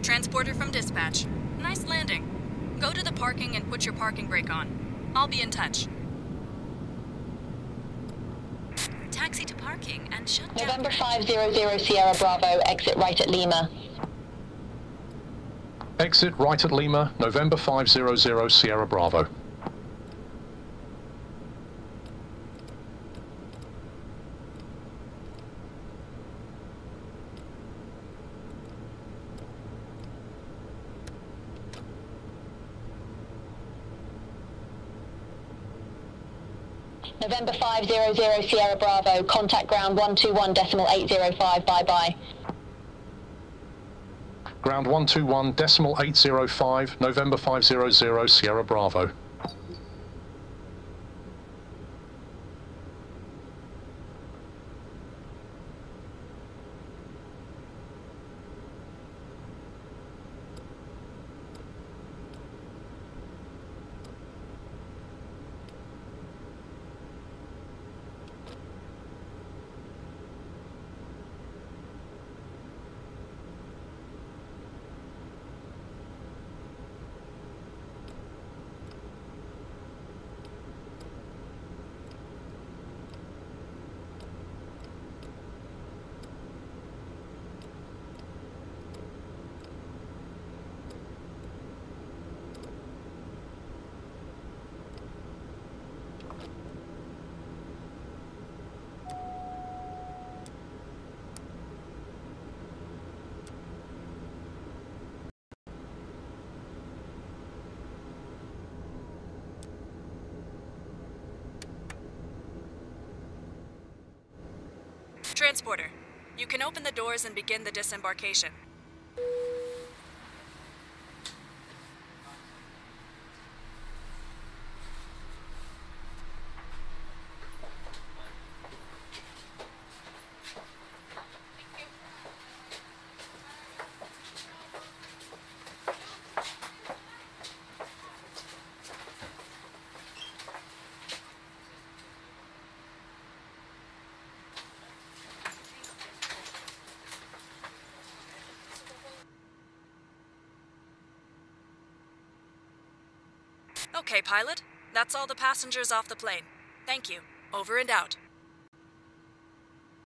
Transporter from dispatch. Nice landing. Go to the parking and put your parking brake on. I'll be in touch. Taxi to parking and shut down. November 500 Sierra Bravo, exit right at Lima. Exit right at Lima, November 500 Sierra Bravo. November 500 Sierra Bravo, contact ground 121.805, bye-bye. Ground 121.805, November 500 Sierra Bravo. Transporter, you can open the doors and begin the disembarkation. Okay, pilot. That's all the passengers off the plane. Thank you. Over and out.